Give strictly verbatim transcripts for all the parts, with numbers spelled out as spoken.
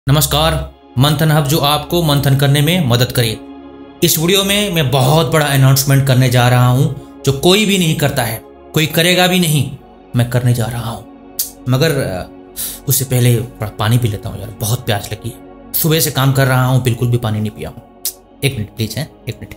नमस्कार। मंथन हब जो आपको मंथन करने में मदद करे। इस वीडियो में मैं बहुत बड़ा अनाउंसमेंट करने जा रहा हूँ जो कोई भी नहीं करता है, कोई करेगा भी नहीं। मैं करने जा रहा हूँ, मगर उससे पहले थोड़ा पानी पी लेता हूँ यार, बहुत प्यास लगी है। सुबह से काम कर रहा हूँ, बिल्कुल भी पानी नहीं पिया हूँ। एक मिनट प्लीज है, एक मिनट।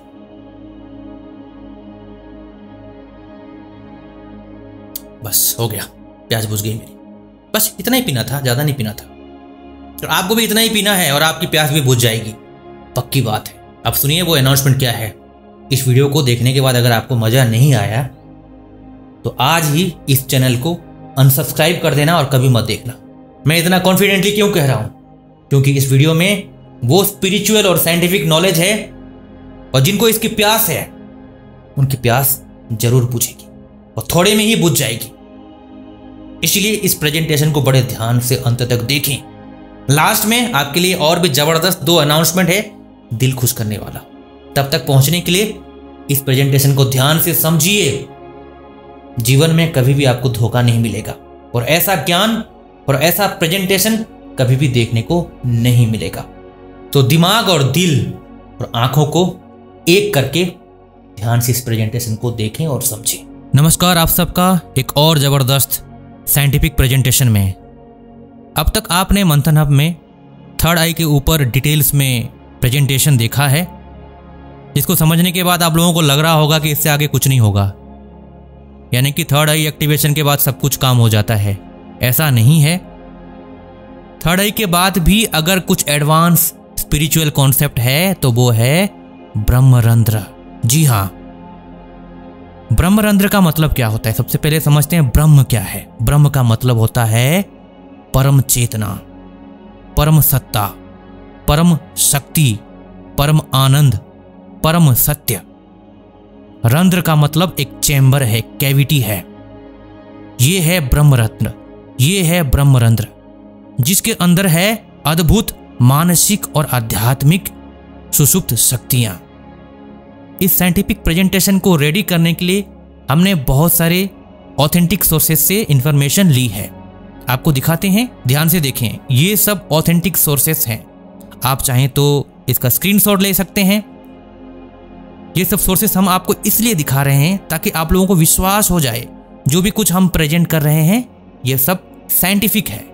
बस हो गया, प्यास बुझ गई मेरी। बस इतना ही पीना था, ज्यादा नहीं पीना था। तो आपको भी इतना ही पीना है और आपकी प्यास भी बुझ जाएगी, पक्की बात है। अब सुनिए वो अनाउंसमेंट क्या है। इस वीडियो को देखने के बाद अगर आपको मजा नहीं आया तो आज ही इस चैनल को अनसब्सक्राइब कर देना और कभी मत देखना। मैं इतना कॉन्फिडेंटली क्यों कह रहा हूं? क्योंकि इस वीडियो में वो स्पिरिचुअल और साइंटिफिक नॉलेज है और जिनको इसकी प्यास है उनकी प्यास जरूर बुझेगी और थोड़े में ही बुझ जाएगी। इसलिए इस प्रेजेंटेशन को बड़े ध्यान से अंत तक देखें। लास्ट में आपके लिए और भी जबरदस्त दो अनाउंसमेंट है, दिल खुश करने वाला। तब तक पहुंचने के लिए इस प्रेजेंटेशन को ध्यान से समझिए। जीवन में कभी भी आपको धोखा नहीं मिलेगा और ऐसा ज्ञान और ऐसा प्रेजेंटेशन कभी भी देखने को नहीं मिलेगा। तो दिमाग और दिल और आंखों को एक करके ध्यान से इस प्रेजेंटेशन को देखें और समझें। नमस्कार आप सबका एक और जबरदस्त साइंटिफिक प्रेजेंटेशन में। अब तक आपने मंथन हब में थर्ड आई के ऊपर डिटेल्स में प्रेजेंटेशन देखा है, जिसको समझने के बाद आप लोगों को लग रहा होगा कि इससे आगे कुछ नहीं होगा, यानी कि थर्ड आई एक्टिवेशन के बाद सब कुछ काम हो जाता है। ऐसा नहीं है। थर्ड आई के बाद भी अगर कुछ एडवांस स्पिरिचुअल कॉन्सेप्ट है तो वो है ब्रह्मरंध्र। जी हाँ, ब्रह्मरंध्र का मतलब क्या होता है? सबसे पहले समझते हैं ब्रह्म क्या है। ब्रह्म का मतलब होता है परम चेतना, परम सत्ता, परम शक्ति, परम आनंद, परम सत्य। रंध्र का मतलब एक चैम्बर है, कैविटी है। ये है ब्रह्मरत्न, ये है ब्रह्मरंध्र, जिसके अंदर है अद्भुत मानसिक और आध्यात्मिक सुषुप्त शक्तियां। इस साइंटिफिक प्रेजेंटेशन को रेडी करने के लिए हमने बहुत सारे ऑथेंटिक सोर्सेज से इंफॉर्मेशन ली है। आपको दिखाते हैं, ध्यान से देखें। ये सब ऑथेंटिक सोर्सेस हैं। आप चाहें तो इसका स्क्रीनशॉट ले सकते हैं। ये सब सोर्सेस हम आपको इसलिए दिखा रहे हैं ताकि आप लोगों को विश्वास हो जाए जो भी कुछ हम प्रेजेंट कर रहे हैं ये सब साइंटिफिक है।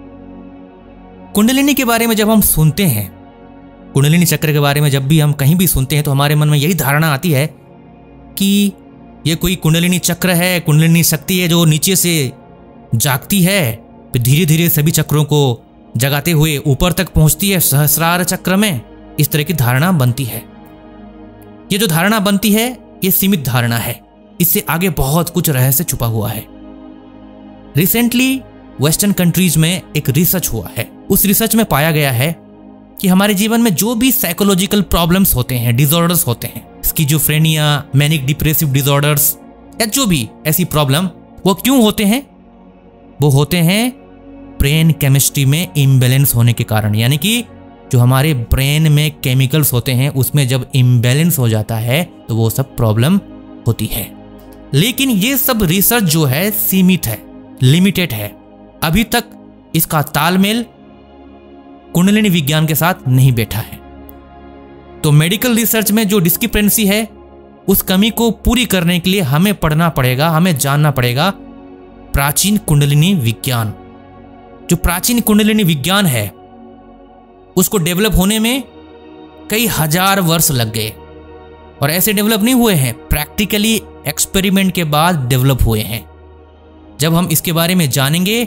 कुंडलिनी के बारे में जब हम सुनते हैं, कुंडलिनी चक्र के बारे में जब भी हम कहीं भी सुनते हैं तो हमारे मन में यही धारणा आती है कि ये कोई कुंडलिनी चक्र है, कुंडलिनी शक्ति है जो नीचे से जागती है, फिर धीरे धीरे सभी चक्रों को जगाते हुए ऊपर तक पहुंचती है सहस्रार चक्र में। इस तरह की धारणा बनती है। ये जो धारणा बनती है ये सीमित धारणा है, इससे आगे बहुत कुछ रहस्य छुपा हुआ है। रिसेंटली वेस्टर्न कंट्रीज में एक रिसर्च हुआ है। उस रिसर्च में पाया गया है कि हमारे जीवन में जो भी साइकोलॉजिकल प्रॉब्लम्स होते हैं, डिसऑर्डर्स होते हैं, स्किज़ोफ्रेनिया, मैनिक डिप्रेसिव डिसऑर्डर्स या जो भी ऐसी प्रॉब्लम, वो क्यों होते हैं? वो होते हैं ब्रेन केमिस्ट्री में इम्बैलेंस होने के कारण। यानी कि जो हमारे ब्रेन में केमिकल्स होते हैं उसमें जब इम्बैलेंस हो जाता है तो वो सब प्रॉब्लम होती है। लेकिन ये सब रिसर्च जो है सीमित है, लिमिटेड है। अभी तक इसका तालमेल कुंडलिनी विज्ञान के साथ नहीं बैठा है। तो मेडिकल रिसर्च में जो डिस्क्रिपेंसी है उस कमी को पूरी करने के लिए हमें पढ़ना पड़ेगा, हमें जानना पड़ेगा प्राचीन कुंडलिनी विज्ञान। जो प्राचीन कुंडलिनी विज्ञान है उसको डेवलप होने में कई हजार वर्ष लग गए और ऐसे डेवलप नहीं हुए हैं, प्रैक्टिकली एक्सपेरिमेंट के बाद डेवलप हुए हैं। जब हम इसके बारे में जानेंगे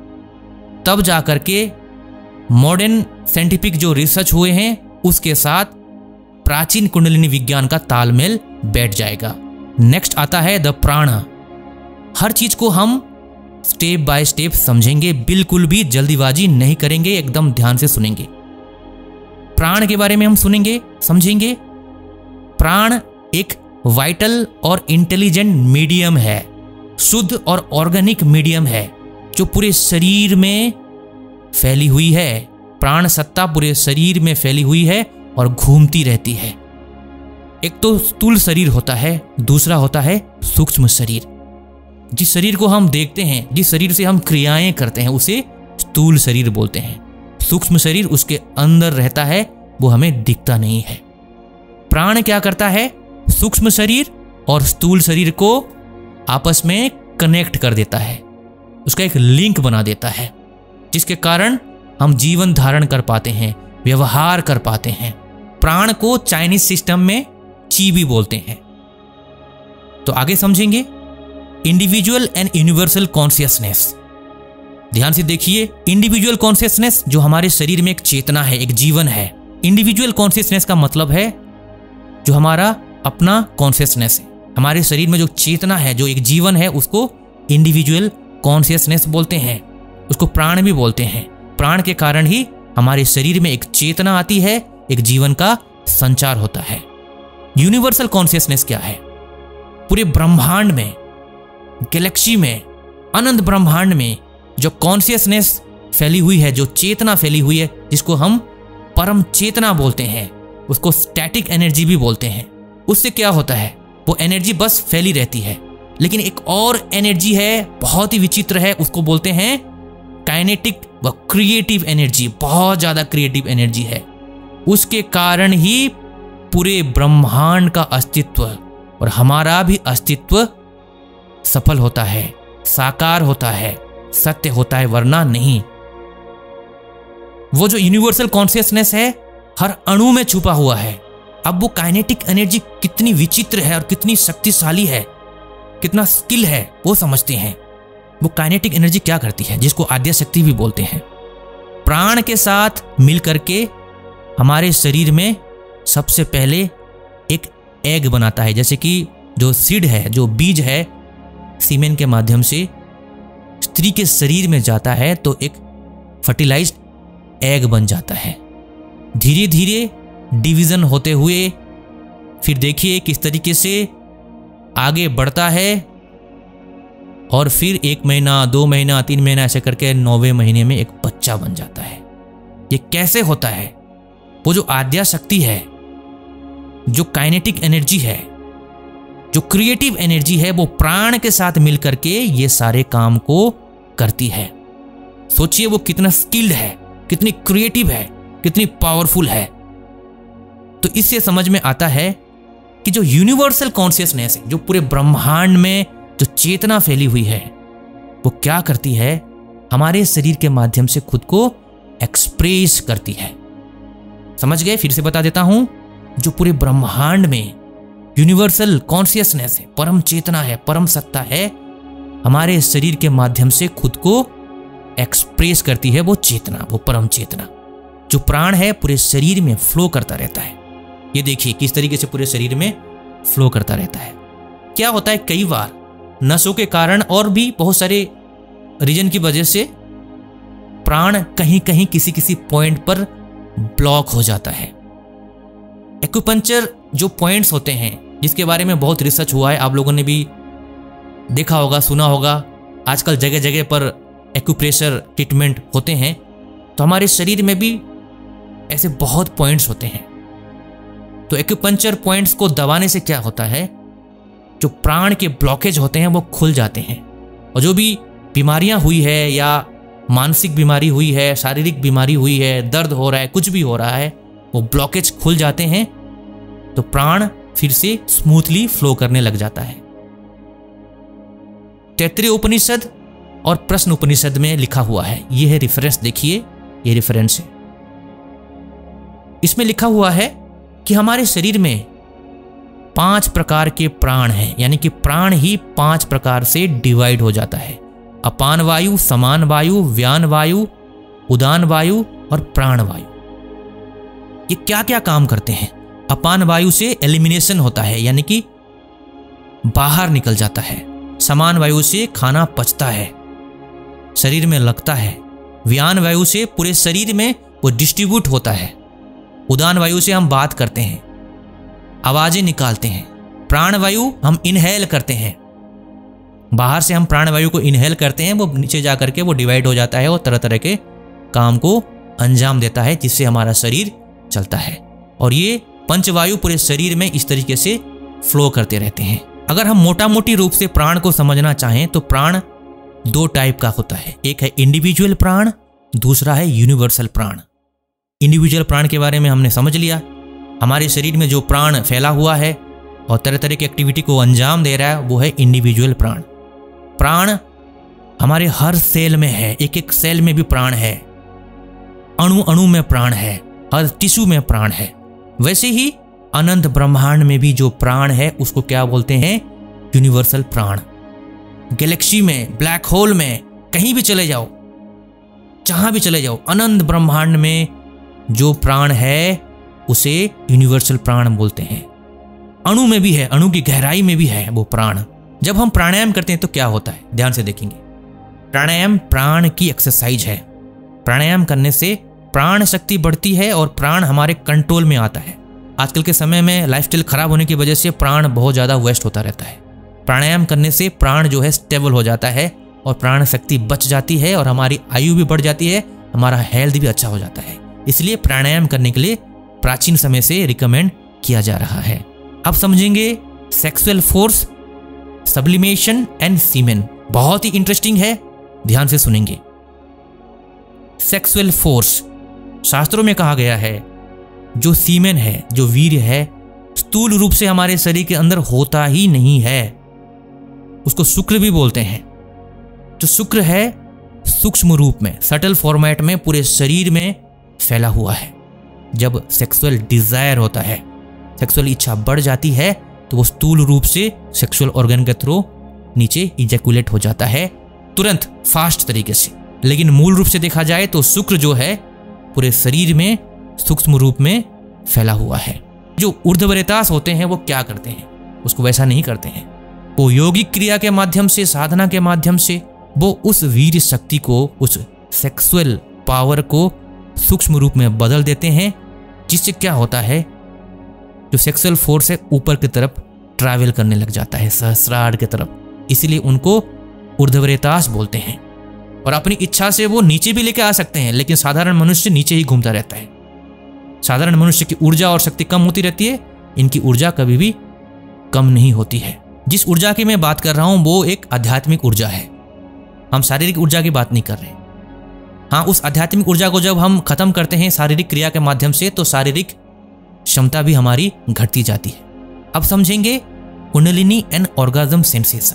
तब जाकर के मॉडर्न साइंटिफिक जो रिसर्च हुए हैं उसके साथ प्राचीन कुंडलिनी विज्ञान का तालमेल बैठ जाएगा। नेक्स्ट आता है द प्राण। हर चीज को हम स्टेप बाय स्टेप समझेंगे, बिल्कुल भी जल्दीबाजी नहीं करेंगे, एकदम ध्यान से सुनेंगे। प्राण के बारे में हम सुनेंगे, समझेंगे। प्राण एक वाइटल और इंटेलिजेंट मीडियम है, शुद्ध और ऑर्गेनिक मीडियम है जो पूरे शरीर में फैली हुई है। प्राण सत्ता पूरे शरीर में फैली हुई है और घूमती रहती है। एक तो स्थूल शरीर होता है, दूसरा होता है सूक्ष्म शरीर। जिस शरीर को हम देखते हैं, जिस शरीर से हम क्रियाएं करते हैं उसे स्थूल शरीर बोलते हैं। सूक्ष्म शरीर उसके अंदर रहता है, वो हमें दिखता नहीं है। प्राण क्या करता है, सूक्ष्म शरीर और स्थूल शरीर को आपस में कनेक्ट कर देता है, उसका एक लिंक बना देता है, जिसके कारण हम जीवन धारण कर पाते हैं, व्यवहार कर पाते हैं। प्राण को चाइनीज सिस्टम में ची भी बोलते हैं। तो आगे समझेंगे इंडिविजुअल एंड यूनिवर्सल कॉन्शियसनेस। ध्यान से देखिए, इंडिविजुअल कॉन्शियसनेस जो हमारे शरीर में एक चेतना है, एक जीवन है। इंडिविजुअल कॉन्शियसनेस का मतलब है जो हमारा अपना कॉन्शियसनेस है, हमारे शरीर में जो चेतना है, जो एक जीवन है, उसको इंडिविजुअल कॉन्शियसनेस बोलते हैं, उसको प्राण भी बोलते हैं। प्राण के कारण ही हमारे शरीर में एक चेतना आती है, एक जीवन का संचार होता है। यूनिवर्सल कॉन्शियसनेस क्या है, पूरे ब्रह्मांड में, गैलेक्सी में, अनंत ब्रह्मांड में जो कॉन्शियसनेस फैली हुई है, जो चेतना फैली हुई है, जिसको हम परम चेतना बोलते हैं, उसको स्टैटिक एनर्जी भी बोलते हैं। उससे क्या होता है, वो एनर्जी बस फैली रहती है। लेकिन एक और एनर्जी है, बहुत ही विचित्र है, उसको बोलते हैं काइनेटिक व क्रिएटिव एनर्जी। बहुत ज्यादा क्रिएटिव एनर्जी है, उसके कारण ही पूरे ब्रह्मांड का अस्तित्व और हमारा भी अस्तित्व सफल होता है, साकार होता है, सत्य होता है, वरना नहीं। वो जो यूनिवर्सल कॉन्शियसनेस है हर अणु में छुपा हुआ है। अब वो काइनेटिक एनर्जी कितनी विचित्र है और कितनी शक्तिशाली है, कितना स्किल है, वो समझते हैं। वो काइनेटिक एनर्जी क्या करती है, जिसको आद्या शक्ति भी बोलते हैं, प्राण के साथ मिलकर के हमारे शरीर में सबसे पहले एक एग बनाता है। जैसे कि जो सीड है, जो बीज है, सीमेन के माध्यम से स्त्री के शरीर में जाता है तो एक फर्टिलाइज्ड एग बन जाता है। धीरे धीरे डिवीजन होते हुए फिर देखिए किस तरीके से आगे बढ़ता है और फिर एक महीना, दो महीना, तीन महीना ऐसे करके नौवें महीने में एक बच्चा बन जाता है। ये कैसे होता है? वो जो आद्या शक्ति है, जो काइनेटिक एनर्जी है, जो क्रिएटिव एनर्जी है, वो प्राण के साथ मिलकर के ये सारे काम को करती है। सोचिए वो कितना स्किल्ड है, कितनी क्रिएटिव है, कितनी पावरफुल है। तो इससे समझ में आता है कि जो यूनिवर्सल कॉन्शियसनेस है, जो पूरे ब्रह्मांड में जो चेतना फैली हुई है, वो क्या करती है, हमारे शरीर के माध्यम से खुद को एक्सप्रेस करती है। समझ गए? फिर से बता देता हूं, जो पूरे ब्रह्मांड में यूनिवर्सल कॉन्शियसनेस है, परम चेतना है, परम सत्ता है, हमारे शरीर के माध्यम से खुद को एक्सप्रेस करती है। वो चेतना, वो परम चेतना, जो प्राण है, पूरे शरीर में फ्लो करता रहता है। ये देखिए किस तरीके से पूरे शरीर में फ्लो करता रहता है। क्या होता है, कई बार नसों के कारण और भी बहुत सारे रीजन की वजह से प्राण कहीं कहीं किसी किसी पॉइंट पर ब्लॉक हो जाता है। एक्यूपंक्चर जो पॉइंट्स होते हैं, जिसके बारे में बहुत रिसर्च हुआ है, आप लोगों ने भी देखा होगा, सुना होगा, आजकल जगह जगह पर एक्यूप्रेशर ट्रीटमेंट होते हैं। तो हमारे शरीर में भी ऐसे बहुत पॉइंट्स होते हैं। तो एक्यूपंक्चर पॉइंट्स को दबाने से क्या होता है, जो प्राण के ब्लॉकेज होते हैं वो खुल जाते हैं। और जो भी बीमारियां हुई है, या मानसिक बीमारी हुई है, शारीरिक बीमारी हुई है, दर्द हो रहा है, कुछ भी हो रहा है, वो ब्लॉकेज खुल जाते हैं तो प्राण फिर से स्मूथली फ्लो करने लग जाता है। तैत्तिरीय उपनिषद और प्रश्न उपनिषद में लिखा हुआ है, यह है रेफरेंस, देखिए ये रेफरेंस है। इसमें लिखा हुआ है कि हमारे शरीर में पांच प्रकार के प्राण हैं, यानी कि प्राण ही पांच प्रकार से डिवाइड हो जाता है। अपान वायु, समान वायु, व्यान वायु, उदान वायु और प्राण वायु। ये क्या क्या काम करते हैं? अपान वायु से एलिमिनेशन होता है, यानी कि बाहर निकल जाता है। समान वायु से खाना पचता है, शरीर में लगता है। व्यान वायु से पूरे शरीर में वो डिस्ट्रीब्यूट होता है। उदान वायु से हम बात करते हैं, आवाजें निकालते हैं। प्राण वायु हम इनहेल करते हैं, बाहर से हम प्राण वायु को इनहेल करते हैं, वो नीचे जाकर के वो डिवाइड हो जाता है और तरह तरह के काम को अंजाम देता है, जिससे हमारा शरीर चलता है। और ये पंचवायु पूरे शरीर में इस तरीके से फ्लो करते रहते हैं। अगर हम मोटा मोटी रूप से प्राण को समझना चाहें तो प्राण दो टाइप का होता है, एक है इंडिविजुअल प्राण, दूसरा है यूनिवर्सल प्राण। इंडिविजुअल प्राण के बारे में हमने समझ लिया। हमारे शरीर में जो प्राण फैला हुआ है और तरह तरह की एक्टिविटी को अंजाम दे रहा है वो है इंडिविजुअल प्राण। प्राण हमारे हर सेल में है, एक एक सेल में भी प्राण है, अणु अणु में प्राण है, हर टिश्यू में प्राण है। वैसे ही अनंत ब्रह्मांड में भी जो प्राण है उसको क्या बोलते हैं? यूनिवर्सल प्राण। गैलेक्सी में, ब्लैक होल में, कहीं भी चले जाओ, जहां भी चले जाओ, अनंत ब्रह्मांड में जो प्राण है उसे यूनिवर्सल प्राण बोलते हैं। अणु में भी है, अणु की गहराई में भी है वो प्राण। जब हम प्राणायाम करते हैं तो क्या होता है, ध्यान से देखेंगे। प्राणायाम प्राण की एक्सरसाइज है। प्राणायाम करने से प्राण शक्ति बढ़ती है और प्राण हमारे कंट्रोल में आता है। आजकल के समय में लाइफस्टाइल खराब होने की वजह से प्राण बहुत ज़्यादा वेस्ट होता रहता है। प्राणायाम करने से प्राण जो है स्टेबल हो जाता है और प्राण शक्ति बच जाती है और हमारी आयु भी बढ़ जाती है, हमारा हेल्थ भी अच्छा हो जाता है। इसलिए प्राणायाम करने के लिए प्राचीन समय से रिकमेंड किया जा रहा है। अब समझेंगे sexual force, sublimation and semen. बहुत ही इंटरेस्टिंग है, ध्यान से सुनेंगे। सेक्सुअल फोर्स, शास्त्रों में कहा गया है जो सीमेन है, जो वीर्य है, स्थूल रूप से हमारे शरीर के अंदर होता ही नहीं है। उसको शुक्र भी बोलते हैं। जो शुक्र है सूक्ष्म रूप में, सटल फॉर्मेट में पूरे शरीर में फैला हुआ है। जब सेक्सुअल डिजायर होता है, सेक्सुअल इच्छा बढ़ जाती है, तो वो स्थूल रूप से सेक्सुअल ऑर्गन के थ्रू नीचे इजैकुलेट हो जाता है, तुरंत फास्ट तरीके से। लेकिन मूल रूप से देखा जाए तो शुक्र जो है पूरे शरीर में सूक्ष्म रूप में फैला हुआ है। जो ऊर्ध्वरेतास होते हैं वो क्या करते हैं, उसको वैसा नहीं करते हैं। वो यौगिक क्रिया के माध्यम से, साधना के माध्यम से वो उस वीर शक्ति को, उस सेक्सुअल पावर को सूक्ष्म रूप में बदल देते हैं, जिससे क्या होता है, जो सेक्सुअल फोर्स है ऊपर की तरफ ट्रैवल करने लग जाता है, सहस्रार की तरफ। इसलिए उनको ऊर्ध्वरेतास बोलते हैं। और अपनी इच्छा से वो नीचे भी लेके आ सकते हैं, लेकिन साधारण मनुष्य नीचे ही घूमता रहता है। साधारण मनुष्य की ऊर्जा और शक्ति कम होती रहती है, इनकी ऊर्जा कभी भी कम नहीं होती है। जिस ऊर्जा की मैं बात कर रहा हूं वो एक आध्यात्मिक ऊर्जा है, हम शारीरिक ऊर्जा की बात नहीं कर रहे। हाँ, उस आध्यात्मिक ऊर्जा को जब हम खत्म करते हैं शारीरिक क्रिया के माध्यम से, तो शारीरिक क्षमता भी हमारी घटती जाती है। अब समझेंगे कुंडलिनी एंड ऑर्गाज्म सेंसेशन।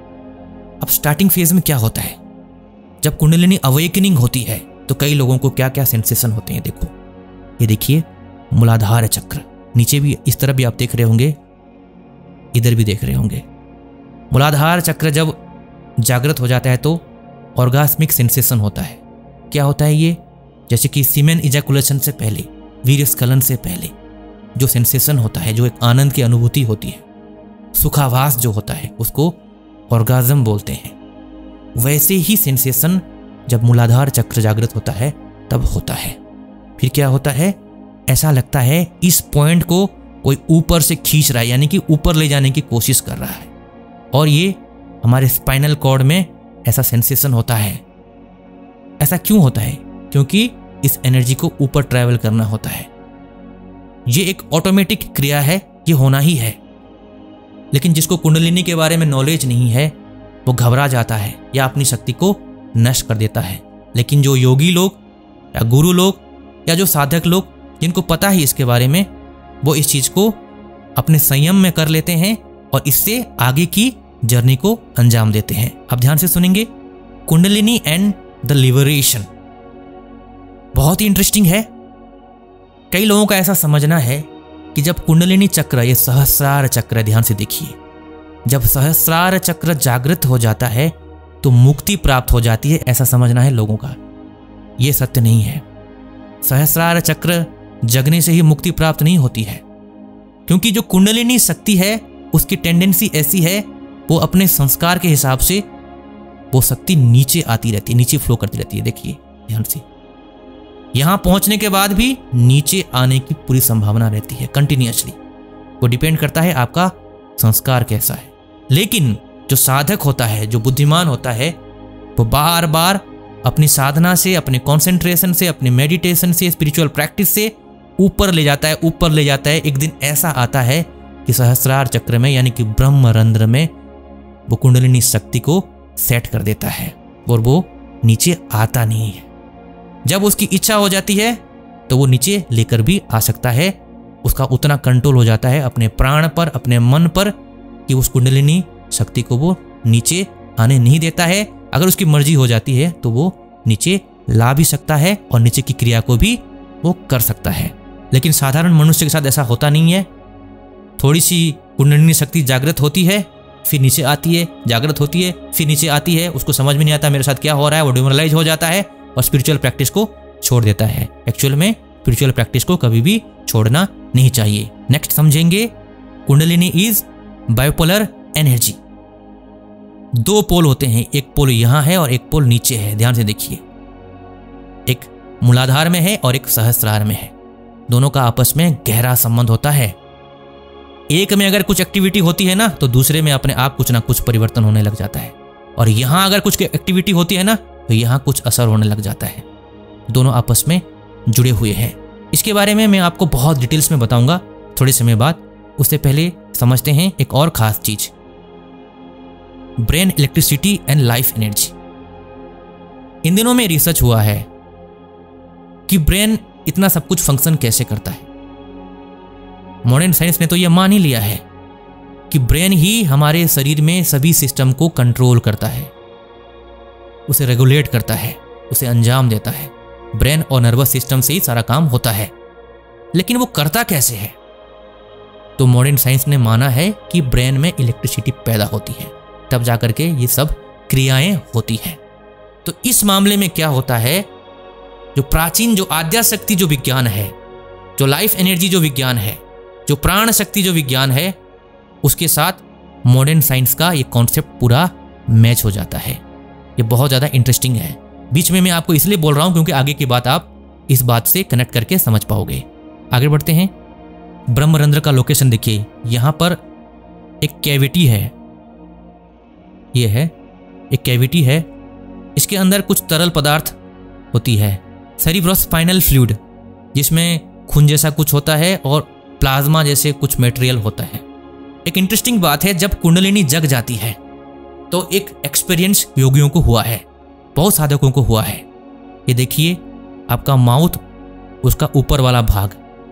अब स्टार्टिंग फेज में क्या होता है, जब कुंडलिनी अवेकनिंग होती है तो कई लोगों को क्या क्या सेंसेशन होते हैं। देखो, ये देखिए मूलाधार चक्र, नीचे भी इस तरफ भी आप देख रहे होंगे, इधर भी देख रहे होंगे। मूलाधार चक्र जब जागृत हो जाता है तो ऑर्गास्मिक सेंसेशन होता है। क्या होता है ये, जैसे कि सीमेन इजैकुलेशन से पहले, वीर्यस्खलन से पहले जो सेंसेशन होता है, जो एक आनंद की अनुभूति होती है, सुखाभास जो होता है, उसको ऑर्गाज्म बोलते हैं। वैसे ही सेंसेशन जब मूलाधार चक्र जागृत होता है तब होता है। फिर क्या होता है, ऐसा लगता है इस पॉइंट को कोई ऊपर से खींच रहा है, यानी कि ऊपर ले जाने की कोशिश कर रहा है। और ये हमारे स्पाइनल कॉर्ड में ऐसा सेंसेशन होता है। ऐसा क्यों होता है, क्योंकि इस एनर्जी को ऊपर ट्रैवल करना होता है। ये एक ऑटोमेटिक क्रिया है, ये होना ही है। लेकिन जिसको कुंडलिनी के बारे में नॉलेज नहीं है वो घबरा जाता है या अपनी शक्ति को नष्ट कर देता है। लेकिन जो योगी लोग या गुरु लोग या जो साधक लोग जिनको पता ही इसके बारे में, वो इस चीज को अपने संयम में कर लेते हैं और इससे आगे की जर्नी को अंजाम देते हैं। अब ध्यान से सुनेंगे कुंडलिनी एंड द लिबरेशन। बहुत ही इंटरेस्टिंग है। कई लोगों का ऐसा समझना है कि जब कुंडलिनी चक्र, ये सहस्रार चक्र, ध्यान से देखिए, जब सहस्रार चक्र जागृत हो जाता है तो मुक्ति प्राप्त हो जाती है, ऐसा समझना है लोगों का। यह सत्य नहीं है। सहस्रार चक्र जगने से ही मुक्ति प्राप्त नहीं होती है, क्योंकि जो कुंडलिनी शक्ति है उसकी टेंडेंसी ऐसी है, वो अपने संस्कार के हिसाब से वो शक्ति नीचे आती रहती है, नीचे फ्लो करती रहती है। देखिए ध्यान से, यहां पहुंचने के बाद भी नीचे आने की पूरी संभावना रहती है कंटिन्यूअसली। वो डिपेंड करता है आपका संस्कार कैसा है। लेकिन जो साधक होता है, जो बुद्धिमान होता है, वो बार बार अपनी साधना से, अपने कंसंट्रेशन से, अपने मेडिटेशन से, स्पिरिचुअल प्रैक्टिस से ऊपर ले जाता है, ऊपर ले जाता है। एक दिन ऐसा आता है कि सहस्रार चक्र में, यानी कि ब्रह्मरंध्र में, वो कुंडलिनी शक्ति को सेट कर देता है और वो नीचे आता नहीं है। जब उसकी इच्छा हो जाती है तो वो नीचे लेकर भी आ सकता है। उसका उतना कंट्रोल हो जाता है अपने प्राण पर, अपने मन पर, कि उस कुंडलिनी शक्ति को वो नीचे आने नहीं देता है। अगर उसकी मर्जी हो जाती है तो वो नीचे ला भी सकता है और नीचे की क्रिया को भी वो कर सकता है। लेकिन साधारण मनुष्य के साथ ऐसा होता नहीं है। थोड़ी सी कुंडलिनी शक्ति जागृत होती है, फिर नीचे आती है, जागृत होती है, फिर नीचे आती है, उसको समझ में नहीं आता मेरे साथ क्या हो रहा है, वो डिमोरलाइज हो जाता है और स्पिरिचुअल प्रैक्टिस को छोड़ देता है। एक्चुअल में स्पिरिचुअल प्रैक्टिस को कभी भी छोड़ना नहीं चाहिए। नेक्स्ट समझेंगे, कुंडलिनी इज बाइपोलर एनर्जी। दो पोल होते हैं, एक पोल यहां है और एक पोल नीचे है। ध्यान से देखिए, एक मूलाधार में है और एक सहस्त्रार में है। दोनों का आपस में गहरा संबंध होता है। एक में अगर कुछ एक्टिविटी होती है ना तो दूसरे में अपने आप कुछ ना कुछ परिवर्तन होने लग जाता है, और यहां अगर कुछ एक्टिविटी होती है ना तो यहां कुछ असर होने लग जाता है। दोनों आपस में जुड़े हुए हैं। इसके बारे में मैं आपको बहुत डिटेल्स में बताऊंगा थोड़े समय बाद। उससे पहले समझते हैं एक और खास चीज, brain electricity and life energy. इन दिनों में रिसर्च हुआ है कि ब्रेन इतना सब कुछ फंक्शन कैसे करता है। मॉडर्न साइंस ने तो यह मान ही लिया है कि ब्रेन ही हमारे शरीर में सभी सिस्टम को कंट्रोल करता है, उसे रेगुलेट करता है, उसे अंजाम देता है। ब्रेन और नर्वस सिस्टम से ही सारा काम होता है। लेकिन वो करता कैसे है? तो मॉडर्न साइंस ने माना है कि ब्रेन में इलेक्ट्रिसिटी पैदा होती है, तब जाकर के ये सब क्रियाएं होती हैं। तो इस मामले में क्या होता है, जो प्राचीन, जो आद्या शक्ति जो विज्ञान है, जो लाइफ एनर्जी जो विज्ञान है, जो प्राण शक्ति जो विज्ञान है, उसके साथ मॉडर्न साइंस का ये कॉन्सेप्ट पूरा मैच हो जाता है। ये बहुत ज़्यादा इंटरेस्टिंग है। बीच में मैं आपको इसलिए बोल रहा हूं क्योंकि आगे की बात आप इस बात से कनेक्ट करके समझ पाओगे। आगे बढ़ते हैं। ब्रह्मरंध्र का लोकेशन देखिए, यहां पर एक कैविटी है, ये है एक कैविटी है, इसके अंदर कुछ तरल पदार्थ होती है, सेरिब्रोस्पाइनल फ्लूइड, जिसमें खून जैसा कुछ होता है और प्लाज्मा जैसे कुछ मटेरियल होता है। एक इंटरेस्टिंग बात है, जब कुंडलिनी जग जाती है तो एक एक्सपीरियंस योगियों को हुआ है, बहुत साधकों को हुआ है। ये देखिए, आपका माउथ, उसका ऊपर वाला भाग,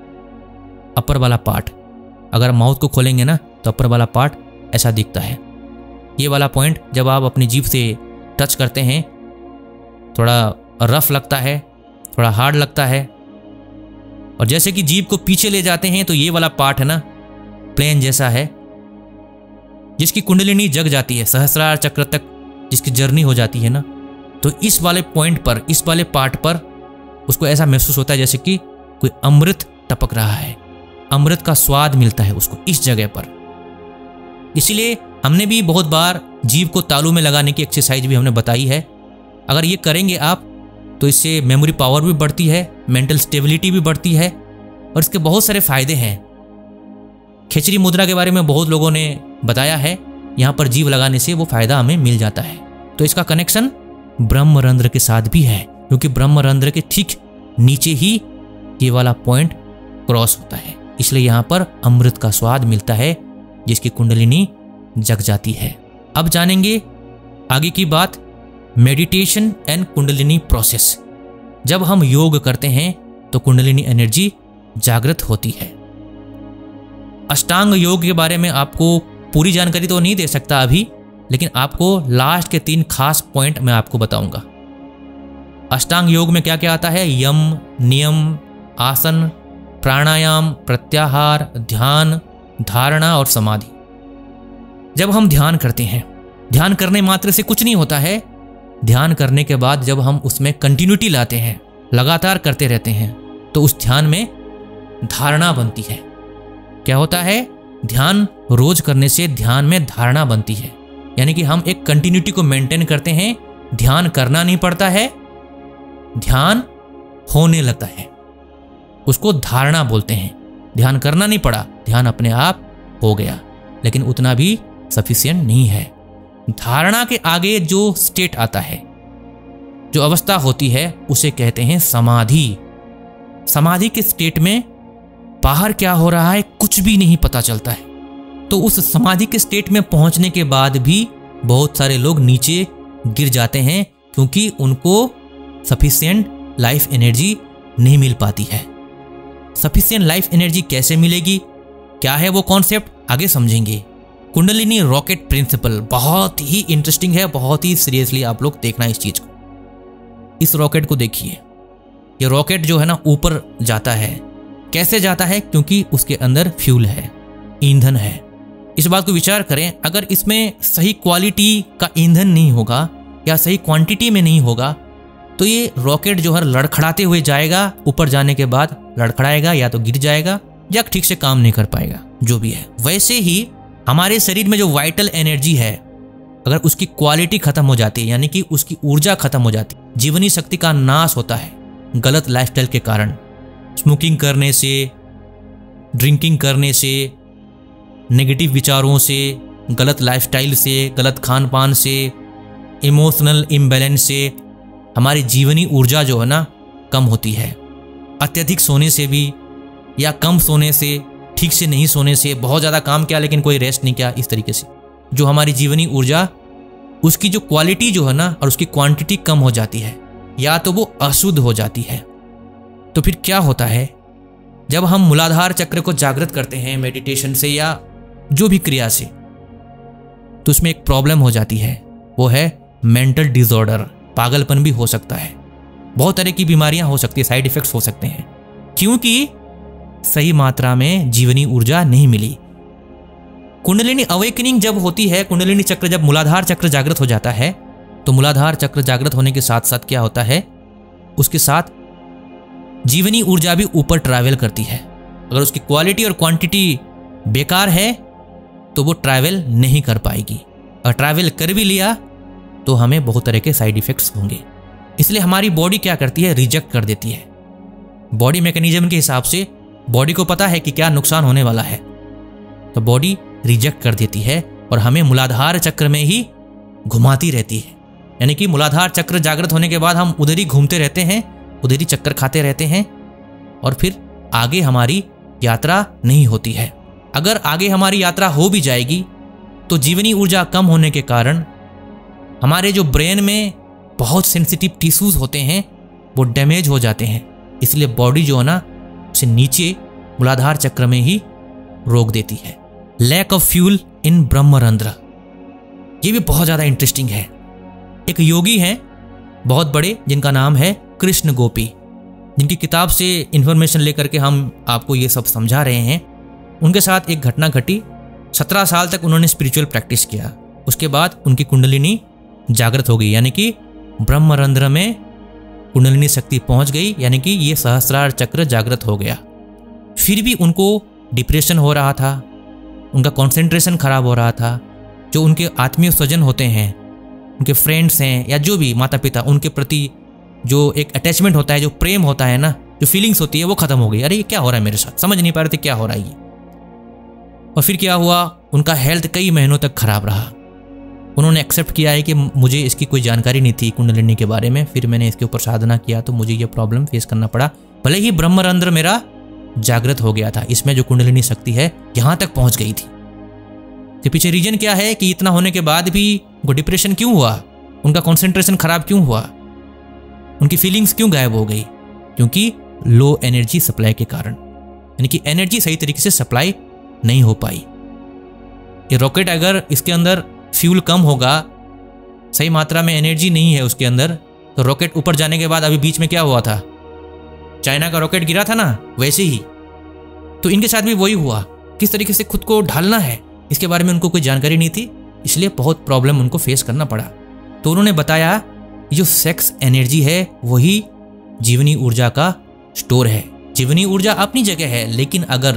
अपर वाला पार्ट, अगर माउथ को खोलेंगे ना तो अपर वाला पार्ट ऐसा दिखता है। ये वाला पॉइंट जब आप अपनी जीभ से टच करते हैं, थोड़ा रफ लगता है, थोड़ा हार्ड लगता है, और जैसे कि जीभ को पीछे ले जाते हैं तो ये वाला पार्ट है ना, प्लेन जैसा है, जिसकी कुंडलिनी जग जाती है, सहस्रार चक्र तक जिसकी जर्नी हो जाती है ना, तो इस वाले पॉइंट पर, इस वाले पार्ट पर उसको ऐसा महसूस होता है जैसे कि कोई अमृत टपक रहा है, अमृत का स्वाद मिलता है उसको इस जगह पर। इसीलिए हमने भी बहुत बार जीभ को तालू में लगाने की एक्सरसाइज भी हमने बताई है। अगर ये करेंगे आप तो इससे मेमोरी पावर भी बढ़ती है, मेंटल स्टेबिलिटी भी बढ़ती है, और इसके बहुत सारे फायदे हैं। खेचरी मुद्रा के बारे में बहुत लोगों ने बताया है, यहाँ पर जीभ लगाने से वो फायदा हमें मिल जाता है। तो इसका कनेक्शन ब्रह्मरंध्र के साथ भी है, क्योंकि ब्रह्मरंध्र के ठीक नीचे ही ये वाला पॉइंट क्रॉस होता है, इसलिए यहाँ पर अमृत का स्वाद मिलता है, जिसकी कुंडलिनी जग जाती है। अब जानेंगे आगे की बात, मेडिटेशन एंड कुंडलिनी प्रोसेस। जब हम योग करते हैं तो कुंडलिनी एनर्जी जागृत होती है। अष्टांग योग के बारे में आपको पूरी जानकारी तो नहीं दे सकता अभी, लेकिन आपको लास्ट के तीन खास पॉइंट मैं आपको बताऊंगा। अष्टांग योग में क्या क्या आता है? यम, नियम, आसन, प्राणायाम, प्रत्याहार, ध्यान, धारणा और समाधि। जब हम ध्यान करते हैं, ध्यान करने मात्र से कुछ नहीं होता है। ध्यान करने के बाद जब हम उसमें कंटिन्यूटी लाते हैं, लगातार करते रहते हैं, तो उस ध्यान में धारणा बनती है। क्या होता है? ध्यान रोज करने से ध्यान में धारणा बनती है, यानी कि हम एक कंटिन्यूटी को मेंटेन करते हैं। ध्यान करना नहीं पड़ता है, ध्यान होने लगता है, उसको धारणा बोलते हैं। ध्यान करना नहीं पड़ा, ध्यान अपने आप हो गया, लेकिन उतना भी सफिशिएंट नहीं है। धारणा के आगे जो स्टेट आता है, जो अवस्था होती है, उसे कहते हैं समाधि। समाधि के स्टेट में बाहर क्या हो रहा है कुछ भी नहीं पता चलता है। तो उस समाधि के स्टेट में पहुंचने के बाद भी बहुत सारे लोग नीचे गिर जाते हैं, क्योंकि उनको सफिशिएंट लाइफ एनर्जी नहीं मिल पाती है। सफिशिएंट लाइफ एनर्जी कैसे मिलेगी, क्या है वो कॉन्सेप्ट, आगे समझेंगे। कुंडलिनी रॉकेट प्रिंसिपल बहुत ही इंटरेस्टिंग है, बहुत ही सीरियसली आप लोग देखना इस चीज को। इस रॉकेट को देखिए, ये रॉकेट जो है ना ऊपर जाता है। कैसे जाता है? क्योंकि उसके अंदर फ्यूल है, ईंधन है। इस बात को विचार करें, अगर इसमें सही क्वालिटी का ईंधन नहीं होगा या सही क्वांटिटी में नहीं होगा तो ये रॉकेट जो है लड़खड़ाते हुए जाएगा, ऊपर जाने के बाद लड़खड़ाएगा, या तो गिर जाएगा या ठीक से काम नहीं कर पाएगा, जो भी है। वैसे ही हमारे शरीर में जो वाइटल एनर्जी है, अगर उसकी क्वालिटी खत्म हो जाती है, यानी कि उसकी ऊर्जा खत्म हो जाती है, जीवनी शक्ति का नाश होता है गलत लाइफस्टाइल के कारण, स्मोकिंग करने से, ड्रिंकिंग करने से, नेगेटिव विचारों से, गलत लाइफस्टाइल से, गलत खान पान से, इमोशनल इम्बैलेंस से हमारी जीवनी ऊर्जा जो है ना कम होती है। अत्यधिक सोने से भी, या कम सोने से, ठीक से नहीं सोने से, बहुत ज़्यादा काम किया लेकिन कोई रेस्ट नहीं किया, इस तरीके से जो हमारी जीवनी ऊर्जा, उसकी जो क्वालिटी जो है ना और उसकी क्वांटिटी कम हो जाती है, या तो वो अशुद्ध हो जाती है। तो फिर क्या होता है, जब हम मूलाधार चक्र को जागृत करते हैं मेडिटेशन से या जो भी क्रिया से, तो उसमें एक प्रॉब्लम हो जाती है, वो है मेंटल डिसऑर्डर, पागलपन भी हो सकता है, बहुत तरह की बीमारियां हो सकती है, साइड इफेक्ट्स हो सकते हैं, क्योंकि सही मात्रा में जीवनी ऊर्जा नहीं मिली। कुंडलिनी अवेकनिंग जब होती है, कुंडलिनी चक्र जब मूलाधार चक्र जागृत हो जाता है, तो मूलाधार चक्र जागृत होने के साथ साथ क्या होता है, उसके साथ जीवनी ऊर्जा भी ऊपर ट्रैवल करती है। अगर उसकी क्वालिटी और क्वांटिटी बेकार है तो वो ट्रैवल नहीं कर पाएगी, और ट्रैवल कर भी लिया तो हमें बहुत तरह के साइड इफेक्ट्स होंगे। इसलिए हमारी बॉडी क्या करती है, रिजेक्ट कर देती है। बॉडी मैकेनिज्म के हिसाब से बॉडी को पता है कि क्या नुकसान होने वाला है, तो बॉडी रिजेक्ट कर देती है और हमें मूलाधार चक्र में ही घुमाती रहती है। यानी कि मूलाधार चक्र जागृत होने के बाद हम उधर ही घूमते रहते हैं, उधर ही चक्कर खाते रहते हैं, और फिर आगे हमारी यात्रा नहीं होती है। अगर आगे हमारी यात्रा हो भी जाएगी तो जीवनी ऊर्जा कम होने के कारण हमारे जो ब्रेन में बहुत सेंसिटिव टिश्यूज होते हैं वो डैमेज हो जाते हैं। इसलिए बॉडी जो है ना उसे नीचे मूलाधार चक्र में ही रोक देती है। Lack of fuel in brahmarandhra, ये भी बहुत ज़्यादा इंटरेस्टिंग है। एक योगी हैं बहुत बड़े, जिनका नाम है कृष्ण गोपी, जिनकी किताब से इंफॉर्मेशन लेकर के हम आपको ये सब समझा रहे हैं। उनके साथ एक घटना घटी। सत्रह साल तक उन्होंने स्पिरिचुअल प्रैक्टिस किया, उसके बाद उनकी कुंडलिनी जागृत हो गई, यानी कि ब्रह्मरंध्र में कुंडलिनी शक्ति पहुंच गई, यानी कि ये सहस्रार चक्र जागृत हो गया। फिर भी उनको डिप्रेशन हो रहा था, उनका कंसंट्रेशन खराब हो रहा था। जो उनके आत्मीय स्वजन होते हैं, उनके फ्रेंड्स हैं या जो भी माता पिता, उनके प्रति जो एक अटैचमेंट होता है, जो प्रेम होता है ना, जो फीलिंग्स होती है, वो खत्म हो गई। अरे ये क्या हो रहा है मेरे साथ, समझ नहीं पा रहे थे क्या हो रहा है ये। और फिर क्या हुआ, उनका हेल्थ कई महीनों तक खराब रहा। उन्होंने एक्सेप्ट किया है कि मुझे इसकी कोई जानकारी नहीं थी कुंडलिनी के बारे में, फिर मैंने इसके ऊपर साधना किया तो मुझे ये प्रॉब्लम फेस करना पड़ा। भले ही ब्रह्मरंध्र मेरा जागृत हो गया था, इसमें जो कुंडलिनी शक्ति है यहाँ तक पहुँच गई थी। तो पीछे रीजन क्या है कि इतना होने के बाद भी उनको डिप्रेशन क्यों हुआ, उनका कॉन्सेंट्रेशन खराब क्यों हुआ, उनकी फीलिंग्स क्यों गायब हो गई? क्योंकि लो एनर्जी सप्लाई के कारण, यानी कि एनर्जी सही तरीके से सप्लाई नहीं हो पाई। ये रॉकेट अगर इसके अंदर फ्यूल कम होगा, सही मात्रा में एनर्जी नहीं है उसके अंदर, तो रॉकेट ऊपर जाने के बाद अभी बीच में क्या हुआ था, चाइना का रॉकेट गिरा था ना, वैसे ही तो इनके साथ भी वही हुआ। किस तरीके से खुद को ढालना है इसके बारे में उनको कोई जानकारी नहीं थी, इसलिए बहुत प्रॉब्लम उनको फेस करना पड़ा। तो उन्होंने बताया जो सेक्स एनर्जी है वही जीवनी ऊर्जा का स्टोर है। जीवनी ऊर्जा अपनी जगह है, लेकिन अगर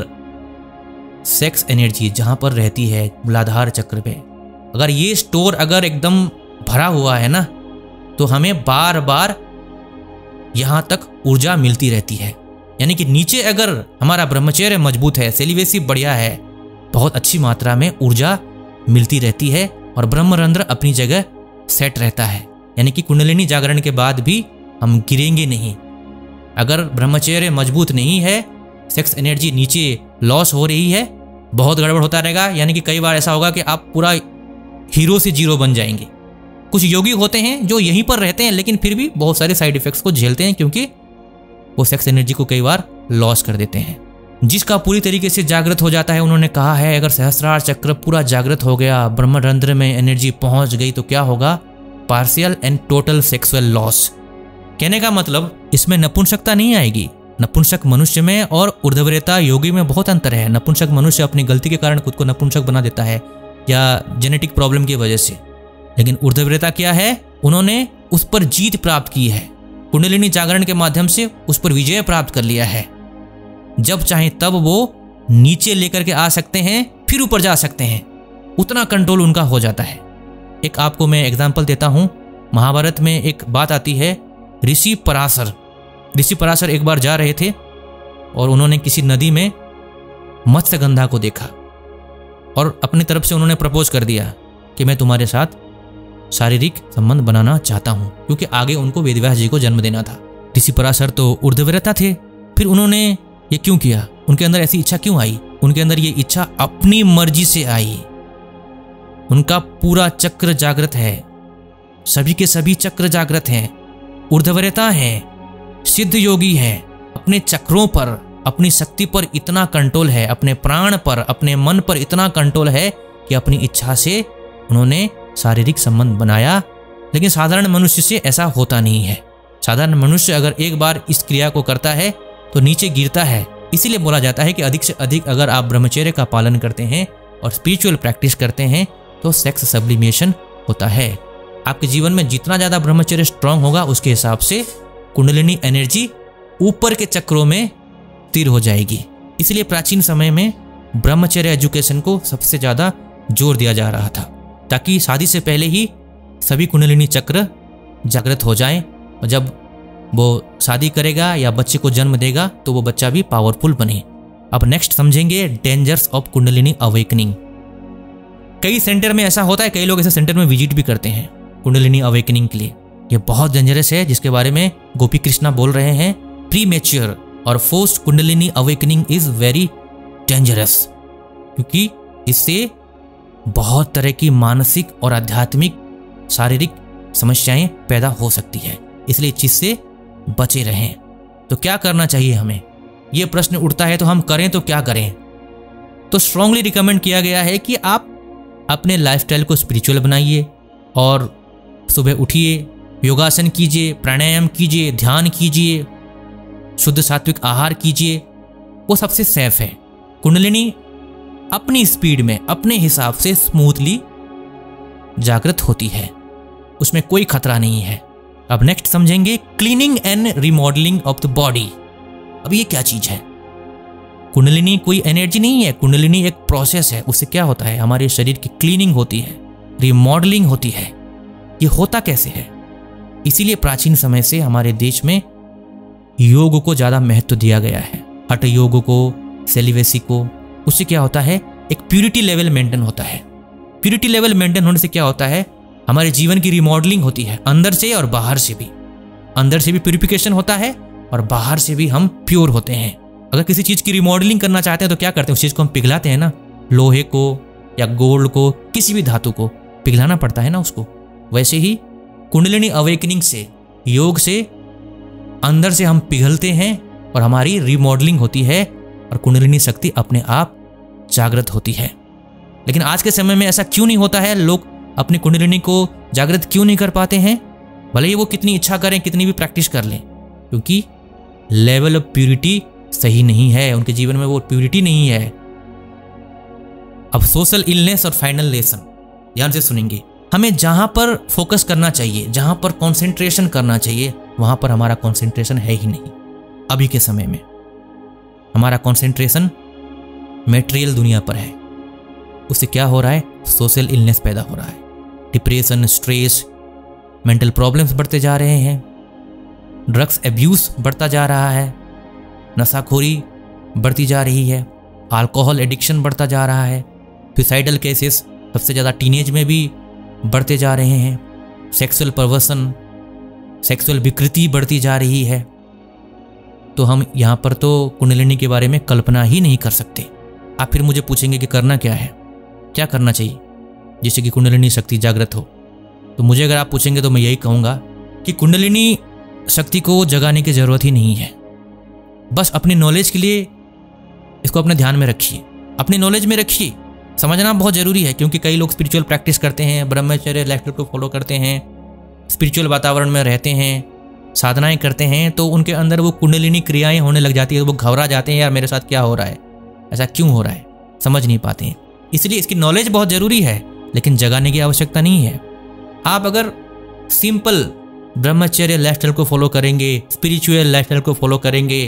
सेक्स एनर्जी जहां पर रहती है मूलाधार चक्र पे, अगर ये स्टोर अगर एकदम भरा हुआ है ना, तो हमें बार बार यहां तक ऊर्जा मिलती रहती है। यानी कि नीचे अगर हमारा ब्रह्मचर्य मजबूत है, सेलिवेसी बढ़िया है, बहुत अच्छी मात्रा में ऊर्जा मिलती रहती है और ब्रह्मरंध्र अपनी जगह सेट रहता है। यानी कि कुंडलिनी जागरण के बाद भी हम गिरेंगे नहीं। अगर ब्रह्मचर्य मजबूत नहीं है, सेक्स एनर्जी नीचे लॉस हो रही है, बहुत गड़बड़ होता रहेगा। यानी कि कई बार ऐसा होगा कि आप पूरा हीरो से जीरो बन जाएंगे। कुछ योगी होते हैं जो यहीं पर रहते हैं लेकिन फिर भी बहुत सारे साइड इफेक्ट्स को झेलते हैं, क्योंकि वो सेक्स एनर्जी को कई बार लॉस कर देते हैं। जिसका पूरी तरीके से जागृत हो जाता है, उन्होंने कहा है अगर सहस्त्रार चक्र पूरा जागृत हो गया, ब्रह्मरंध्र में एनर्जी पहुंच गई तो क्या होगा? Partial and total sexual loss. कहने का मतलब इसमें नपुंसकता नहीं आएगी। नपुंसक मनुष्य में और ऊर्ध्वरेता योगी में बहुत अंतर है। नपुंसक मनुष्य अपनी गलती के कारण खुद को नपुंसक बना देता है या जेनेटिक प्रॉब्लम की वजह से, लेकिन ऊर्ध्वरेता क्या है? उन्होंने उस पर जीत प्राप्त की है, कुंडलिनी जागरण के माध्यम से उस पर विजय प्राप्त कर लिया है। जब चाहे तब वो नीचे लेकर के आ सकते हैं, फिर ऊपर जा सकते हैं, उतना कंट्रोल उनका हो जाता है। एक आपको मैं एग्जांपल देता हूं। महाभारत में एक बात आती है, ऋषि पराशर ऋषि पराशर एक बार जा रहे थे और उन्होंने किसी नदी में मत्स्यगंधा को देखा और अपनी तरफ से उन्होंने प्रपोज कर दिया कि मैं तुम्हारे साथ शारीरिक संबंध बनाना चाहता हूं, क्योंकि आगे उनको वेदव्यास जी को जन्म देना था। ऋषि पराशर तो ऊर्ध्वरेता थे, फिर उन्होंने ये क्यों किया? उनके अंदर ऐसी इच्छा क्यों आई? उनके अंदर ये इच्छा अपनी मर्जी से आई। उनका पूरा चक्र जागृत है, सभी के सभी चक्र जागृत हैं, ऊर्ध्वरेता है, सिद्ध योगी है। अपने चक्रों पर, अपनी शक्ति पर इतना कंट्रोल है, अपने प्राण पर, अपने मन पर इतना कंट्रोल है कि अपनी इच्छा से उन्होंने शारीरिक संबंध बनाया। लेकिन साधारण मनुष्य से ऐसा होता नहीं है। साधारण मनुष्य अगर एक बार इस क्रिया को करता है तो नीचे गिरता है। इसीलिए बोला जाता है कि अधिक से अधिक अगर आप ब्रह्मचर्य का पालन करते हैं और स्पिरिचुअल प्रैक्टिस करते हैं तो सेक्स सब्लिमेशन होता है। आपके जीवन में जितना ज़्यादा ब्रह्मचर्य स्ट्रांग होगा, उसके हिसाब से कुंडलिनी एनर्जी ऊपर के चक्रों में स्थिर हो जाएगी। इसलिए प्राचीन समय में ब्रह्मचर्य एजुकेशन को सबसे ज़्यादा जोर दिया जा रहा था, ताकि शादी से पहले ही सभी कुंडलिनी चक्र जागृत हो जाएं, और जब वो शादी करेगा या बच्चे को जन्म देगा तो वो बच्चा भी पावरफुल बने। अब नेक्स्ट समझेंगे डेंजर्स ऑफ कुंडलिनी अवेकनिंग। कई सेंटर में ऐसा होता है, कई लोग ऐसे सेंटर में विजिट भी करते हैं कुंडलिनी अवेकनिंग के लिए। ये बहुत डेंजरस है, जिसके बारे में गोपी कृष्णा बोल रहे हैं। प्री मैच्योर और forced kundalini awakening is very dangerous, क्योंकि इससे बहुत तरह की मानसिक और आध्यात्मिक शारीरिक समस्याएं पैदा हो सकती है। इसलिए इस चीज से बचे रहें। तो क्या करना चाहिए हमें? ये प्रश्न उठता है, तो हम करें तो क्या करें? तो स्ट्रांगली रिकमेंड किया गया है कि आप अपने लाइफस्टाइल को स्पिरिचुअल बनाइए और सुबह उठिए, योगासन कीजिए, प्राणायाम कीजिए, ध्यान कीजिए, शुद्ध सात्विक आहार कीजिए। वो सबसे सेफ है। कुंडलिनी अपनी स्पीड में, अपने हिसाब से स्मूथली जागृत होती है, उसमें कोई खतरा नहीं है। अब नेक्स्ट समझेंगे cleaning and remodelling of the body. अब ये क्या चीज है? कुंडलिनी कोई एनर्जी नहीं है, कुंडलिनी एक प्रोसेस है। उससे क्या होता है? हमारे शरीर की क्लीनिंग होती है, रिमॉडलिंग होती है। ये होता कैसे है? इसीलिए प्राचीन समय से हमारे देश में योग को ज्यादा महत्व दिया गया है, हठ योग को, सेलिवेसी को। उससे क्या होता है? एक प्यूरिटी लेवल मेंटेन होता है। प्यूरिटी लेवल मेंटेन होने से क्या होता है? हमारे जीवन की रिमॉडलिंग होती है, अंदर से और बाहर से भी। अंदर से भी प्यूरिफिकेशन होता है और बाहर से भी हम प्योर होते हैं। अगर किसी चीज की रिमॉडलिंग करना चाहते हैं तो क्या करते हैं? उस चीज को हम पिघलाते हैं ना, लोहे को या गोल्ड को, किसी भी धातु को पिघलाना पड़ता है ना उसको। वैसे ही कुंडलिनी अवेकनिंग से, योग से अंदर से हम पिघलते हैं और हमारी रिमॉडलिंग होती है और कुंडलिनी शक्ति अपने आप जागृत होती है। लेकिन आज के समय में ऐसा क्यों नहीं होता है? लोग अपनी कुंडलिनी को जागृत क्यों नहीं कर पाते हैं? भले ही वो कितनी इच्छा करें, कितनी भी प्रैक्टिस कर लें, क्योंकि लेवल ऑफ प्यूरिटी सही नहीं है, उनके जीवन में वो प्यूरिटी नहीं है। अब सोशल इलनेस और फाइनल लेसन ध्यान से सुनेंगे। हमें जहां पर फोकस करना चाहिए, जहां पर कंसंट्रेशन करना चाहिए, वहां पर हमारा कंसंट्रेशन है ही नहीं। अभी के समय में हमारा कंसंट्रेशन मेटेरियल दुनिया पर है। उससे क्या हो रहा है? सोशल इलनेस पैदा हो रहा है, डिप्रेशन, स्ट्रेस, मेंटल प्रॉब्लम्स बढ़ते जा रहे हैं, ड्रग्स एब्यूज बढ़ता जा रहा है, नशाखोरी बढ़ती जा रही है, अल्कोहल एडिक्शन बढ़ता जा रहा है, सुसाइडल केसेस सबसे ज़्यादा टीनेज में भी बढ़ते जा रहे हैं, सेक्सुअल परवर्सन, सेक्सुअल विकृति बढ़ती जा रही है। तो हम यहाँ पर तो कुंडलिनी के बारे में कल्पना ही नहीं कर सकते। आप फिर मुझे पूछेंगे कि करना क्या है, क्या करना चाहिए जिससे कि कुंडलिनी शक्ति जागृत हो? तो मुझे अगर आप पूछेंगे तो मैं यही कहूँगा कि कुंडलिनी शक्ति को जगाने की ज़रूरत ही नहीं है। बस अपनी नॉलेज के लिए इसको अपने ध्यान में रखिए, अपनी नॉलेज में रखिए। समझना बहुत ज़रूरी है, क्योंकि कई लोग स्पिरिचुअल प्रैक्टिस करते हैं, ब्रह्मचर्य लाइफस्टाइल को फॉलो करते हैं, स्पिरिचुअल वातावरण में रहते हैं, साधनाएं करते हैं, तो उनके अंदर वो कुंडलिनी क्रियाएं होने लग जाती है। वो घबरा जाते हैं, यार मेरे साथ क्या हो रहा है, ऐसा क्यों हो रहा है, समझ नहीं पाते हैं। इसलिए इसकी नॉलेज बहुत ज़रूरी है, लेकिन जगाने की आवश्यकता नहीं है। आप अगर सिंपल ब्रह्मचर्य लाइफस्टाइल को फॉलो करेंगे, स्पिरिचुअल लाइफस्टाइल को फॉलो करेंगे,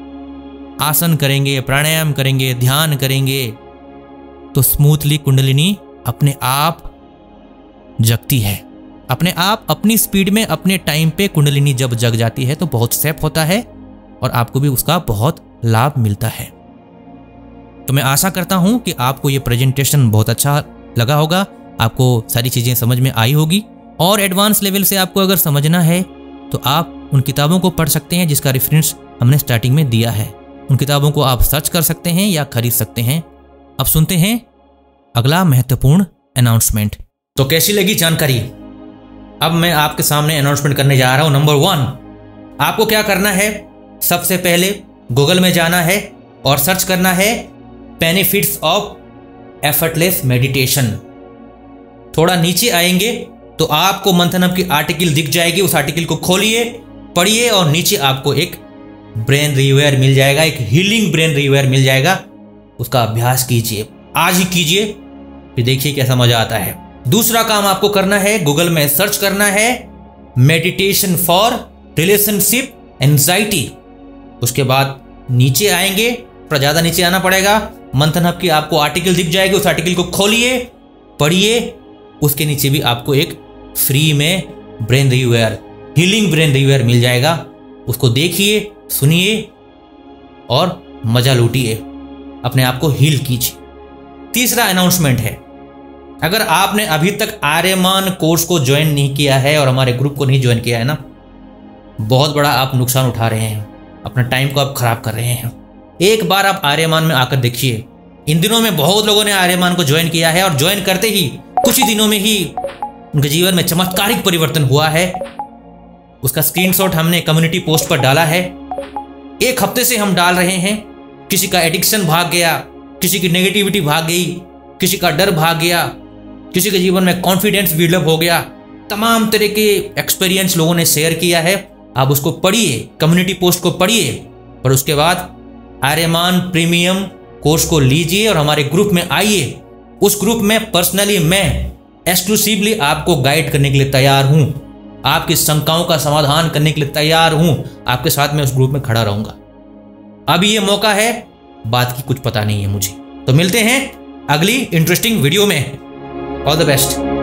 आसन करेंगे, प्राणायाम करेंगे, ध्यान करेंगे, तो स्मूथली कुंडलिनी अपने आप जगती है। अपने आप अपनी स्पीड में अपने टाइम पे कुंडलिनी जब जग जाती है तो बहुत सेफ होता है और आपको भी उसका बहुत लाभ मिलता है। तो मैं आशा करता हूं कि आपको ये प्रेजेंटेशन बहुत अच्छा लगा होगा, आपको सारी चीज़ें समझ में आई होगी। और एडवांस लेवल से आपको अगर समझना है तो आप उन किताबों को पढ़ सकते हैं जिसका रेफरेंस हमने स्टार्टिंग में दिया है। उन किताबों को आप सर्च कर सकते हैं या खरीद सकते हैं। अब सुनते हैं अगला महत्वपूर्ण अनाउंसमेंट। तो कैसी लगी जानकारी? अब मैं आपके सामने अनाउंसमेंट करने जा रहा हूं। नंबर वन, आपको क्या करना है? सबसे पहले गूगल में जाना है और सर्च करना है बेनिफिट्स ऑफ एफर्टलेस मेडिटेशन। थोड़ा नीचे आएंगे तो आपको मंथनम की आर्टिकल दिख जाएगी। उस आर्टिकल को खोलिए, पढ़िए और नीचे आपको एक ब्रेन रिवेयर मिल जाएगा, एक हीलिंग ब्रेन रिवेयर मिल जाएगा। उसका अभ्यास कीजिए, आज ही कीजिए, फिर देखिए कैसा मजा आता है। दूसरा काम आपको करना है, गूगल में सर्च करना है मेडिटेशन फॉर रिलेशनशिप एंजाइटी। उसके बाद नीचे आएंगे, थोड़ा ज्यादा नीचे आना पड़ेगा, मंथन हब की आपको आर्टिकल दिख जाएगी। उस आर्टिकल को खोलिए, पढ़िए, उसके नीचे भी आपको एक फ्री में brain rewire, healing brain rewire मिल जाएगा। उसको देखिए, सुनिए और मजा लूटिए, अपने आप को हील कीजिए। तीसरा अनाउंसमेंट है, अगर आपने अभी तक आर्यमान कोर्स को ज्वाइन नहीं किया है और हमारे ग्रुप को नहीं ज्वाइन किया है ना, बहुत बड़ा आप नुकसान उठा रहे हैं, अपना टाइम को आप खराब कर रहे हैं। एक बार आप आर्यमान में आकर देखिए। इन दिनों में बहुत लोगों ने आर्यमान को ज्वाइन किया है और ज्वाइन करते ही कुछ ही दिनों में ही उनके जीवन में चमत्कारिक परिवर्तन हुआ है। उसका स्क्रीनशॉट हमने कम्युनिटी पोस्ट पर डाला है। एक हफ्ते से हम डाल रहे हैं। किसी का एडिक्शन भाग गया, किसी की नेगेटिविटी भाग गई, किसी का डर भाग गया, किसी के जीवन में कॉन्फिडेंस बिल्डअप हो गया। तमाम तरह के एक्सपीरियंस लोगों ने शेयर किया है। आप उसको पढ़िए, कम्युनिटी पोस्ट को पढ़िए और उसके बाद आर्यमान प्रीमियम कोर्स को लीजिए और हमारे ग्रुप में आइए। उस ग्रुप में पर्सनली मैं एक्सक्लूसिवली आपको गाइड करने के लिए तैयार हूं, आपकी शंकाओं का समाधान करने के लिए तैयार हूं। आपके साथ में उस ग्रुप में खड़ा रहूंगा। अभी ये मौका है, बात की कुछ पता नहीं है मुझे। तो मिलते हैं अगली इंटरेस्टिंग वीडियो में। All the best.